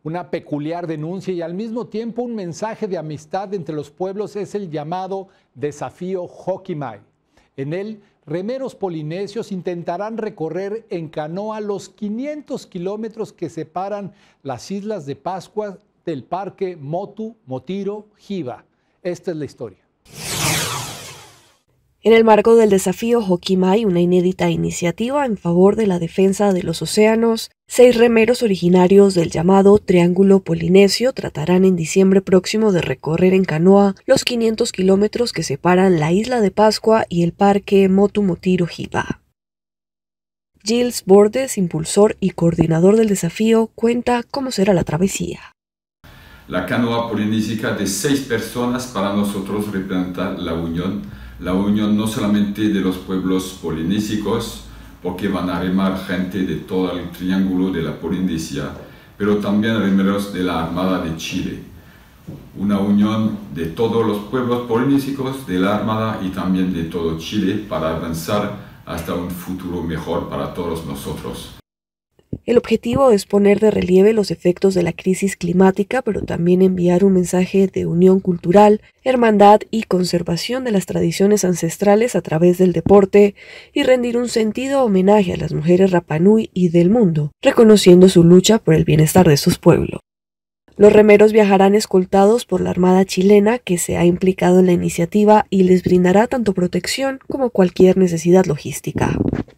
Una peculiar denuncia y al mismo tiempo un mensaje de amistad entre los pueblos es el llamado Desafío Hoki-Mai. En él, remeros polinesios intentarán recorrer en canoa los 500 kilómetros que separan las islas de Pascua del parque Motu Motiro Hiva. Esta es la historia. En el marco del Desafío Hoki-Mai, una inédita iniciativa en favor de la defensa de los océanos, 6 remeros originarios del llamado Triángulo Polinesio tratarán en diciembre próximo de recorrer en canoa los 500 kilómetros que separan la isla de Pascua y el parque Motu Motiro Hiva. Gilles Bordes, impulsor y coordinador del desafío, cuenta cómo será la travesía. La canoa polinésica de 6 personas para nosotros representa la unión no solamente de los pueblos polinésicos, porque van a remar gente de todo el triángulo de la Polinesia, pero también remeros de la Armada de Chile. Una unión de todos los pueblos polinésicos, de la Armada y también de todo Chile para avanzar hasta un futuro mejor para todos nosotros. El objetivo es poner de relieve los efectos de la crisis climática, pero también enviar un mensaje de unión cultural, hermandad y conservación de las tradiciones ancestrales a través del deporte y rendir un sentido homenaje a las mujeres Rapa Nui y del mundo, reconociendo su lucha por el bienestar de sus pueblos. Los remeros viajarán escoltados por la Armada chilena, que se ha implicado en la iniciativa y les brindará tanto protección como cualquier necesidad logística.